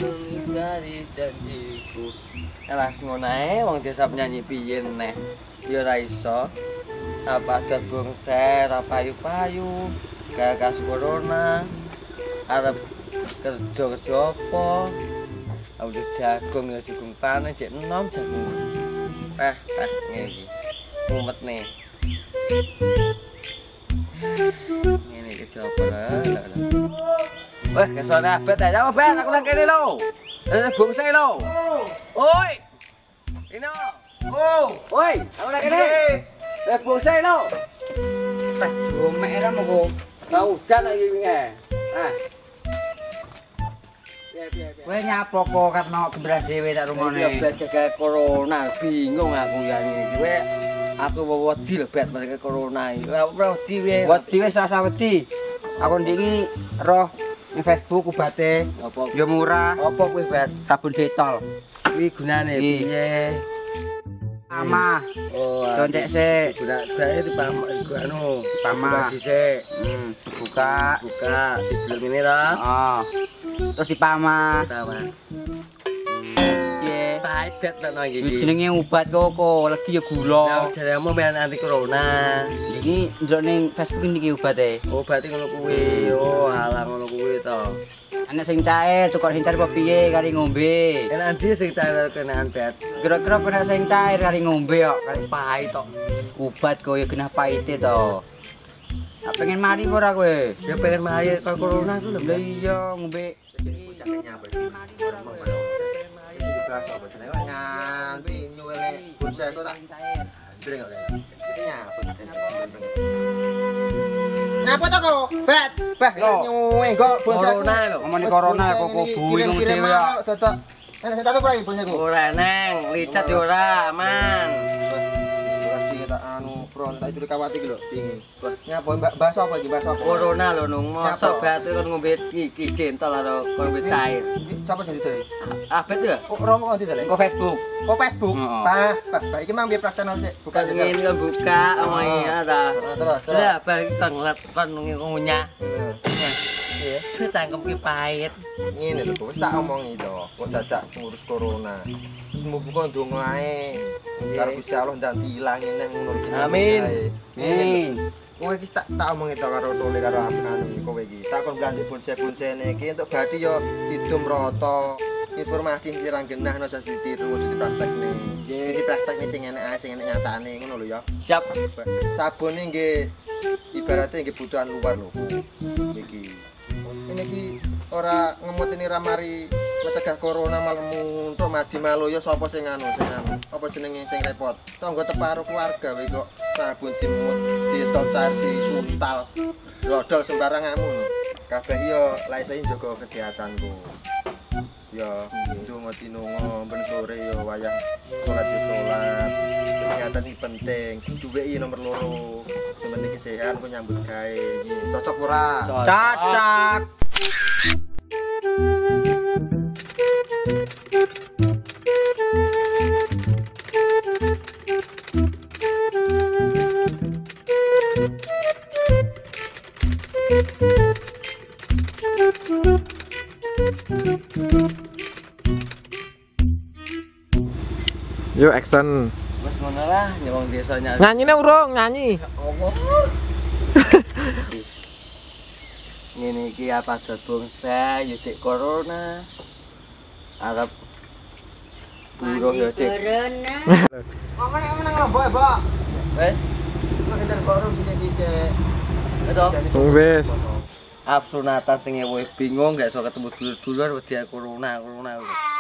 dari janjiku. Langsung ngono ae wong desa nyanyi piye neh. Ya ora iso. Apa gerbong ser, apa payu-payu, kayak corona. Arep kerja apa? Udah jagung ya jagung panen cek enom jagung. Ngene iki. Mumet nih. Ngene iki coba lah. Weh, kesone abet aja apa bet aku nang kene lho. Bungse lho. Oi. Ino. Oi, aku nang kene. Bungse lho. Gomek ra moko. Tau udan iki wingi. Kowe nyapo kok karena gebras dhewe tak rungone. Ya bet gagal corona, bingung aku ya iki. Kowe aku wedi lho bet mereka corona iki. Ora wedi wae. Wedi wis rasa wedi. Aku ndiki roh ning Facebook ubate. Apa Ya murah. apa kowe bet? Sabun detol. Iki gunane piye? Pamah. Oh, Dondek sik. Guna-gunane anu, Pamah. dhisik. Buka. Buka didel ngene ta. Oh. Terus dipamah. Tawa. Piye? Pahit bet tenan iki. Jenenge obat kok, legi ya Ya gula. jaremu men anti corona. Iki ndelok ning Facebook niki obate. Oh, berarti ngono kuwi. Oh, alah ngono kuwi to. Anak sing cair, cukup sing cair apa piye kari ngombe. Enak ndi sing cara kenaan bet? Kira-kira kena sing cair kari ngombe kok, kari Pahit to. obat kok ya genah pahite to. Pengen mari ora kowe? Ya pengen mari karo corona ku lho. Lah iya ngombe Ngapa to kok? Bet, nyuwe kok Corona lho. ngomongin corona kok bingung dhewe ya. Dadak. Enak satu ora iki bonsaku. Ora neng, licet ya ora, aman. Lagi kita anu front tak juri kawati iki lho, dingin. Nyapa bahasa apa iki? Bahasa apa? Corona lho nung, mosok batu kon ngombe iki dentol karo kon ngombe cair. Siapa sing didoi? Abet ya? Romo kok didoi? Kok Facebook? Kok Facebook? Heeh. Pak, iki mang biar praktekno sik. Bukan ngene kon buka omahe ta. Terus. Lah balik kon ngeliat kon ngunyah. Iya. Duit tangkem ki pahit. Ngene lho, wis tak omongi to. Kok dadak ngurus corona. Wis muga ndonga ae. Karo Gusti Allah ndanti ilangi neh ngono iki. Amin. Amin. Kowe iki tak omongi to karo Tole karo anu kowe iki. Tak kon blantik bonse-bonsene iki entuk badhe yo idum rata. Informasi sing ra genah no sing ditiru ojo dipraktekne. Nggih, dipraktekne sing enek ae sing enek nyatane ngono lho ya. Siap. Sabune nggih ibaratnya nggih butuhan luar lho. Iki. Ini iki ora ngemutini ramari mencegah corona malah muntuk madi maloyo sapa sing anu apa jenenge sing repot tangga teparo keluarga wae kok sabun dimut ditol cari untal dodol sembarangan ngono kabeh yo lek iso njaga kesehatanku ya ndonga dinonga ben sore yo wayah salat yo salat kesehatan iki penting duwe iki nomor 2 sing penting sehat ku nyambut gawe cocok ora Cacak. Yo action. Wes ngono lah nyawang desa nyari. Nyanyine urung nyanyi. Apa? Ngene iki apa gerbong saya ya cek corona. Arab buruh ya cek. Ngomong nang Lombok, Mbak. Wes, Nek ntar baru sisik-sisik. wes to. Wis. Absunatan sing bingung gak iso ketemu dulur-dulur wedi corona.